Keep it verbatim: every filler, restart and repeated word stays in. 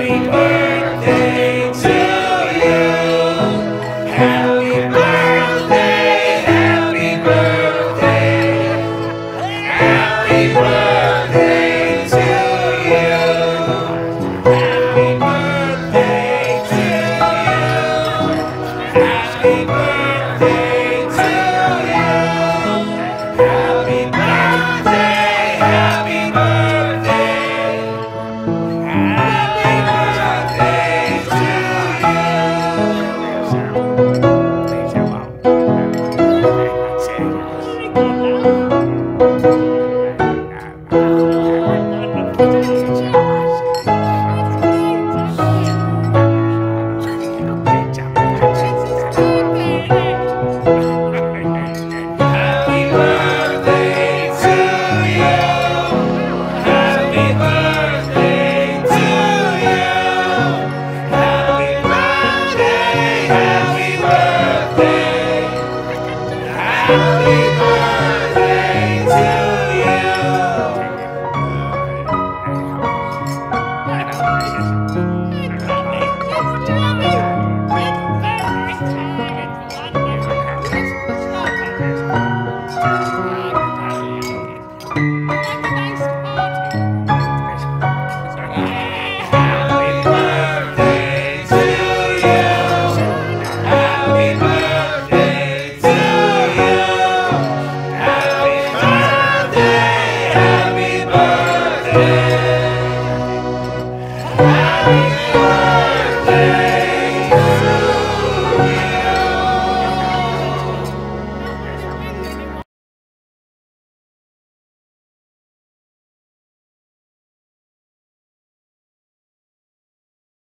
birthday to you. Happy birthday, happy birthday, happy birthday to you. Happy birthday to you. Happy birthday to you. Happy birthday, happy birthday, happy birthday to Happy birthday to you.